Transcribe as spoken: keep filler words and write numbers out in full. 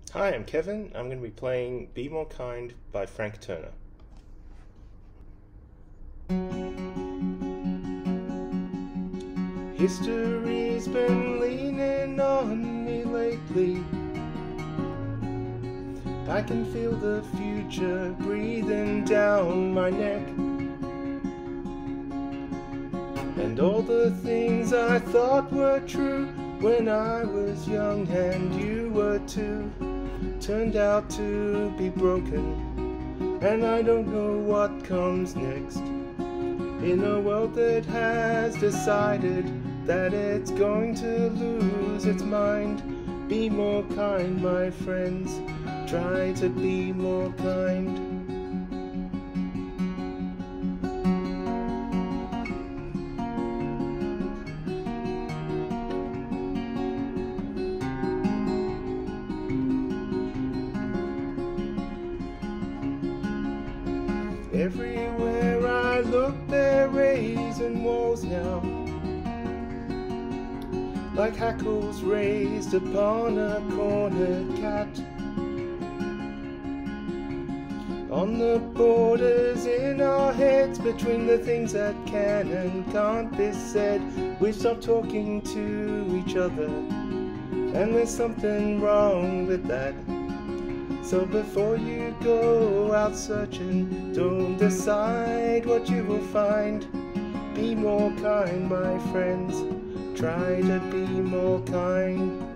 Hi, I'm Kevin. I'm going to be playing Be More Kind by Frank Turner. History's been leaning on me lately. I can feel the future breathing down my neck. And all the things I thought were true when I was young and you were too turned out to be broken, and I don't know what comes next. In a world that has decided that it's going to lose its mind, be more kind, my friends. Try to be more kind. Everywhere I look, there are raising walls now, like hackles raised upon a cornered cat. On the borders in our heads, between the things that can and can't be said, we've stopped talking to each other, and there's something wrong with that. So before you go out searching, don't decide what you will find. Be more kind, my friends. Try to be more kind.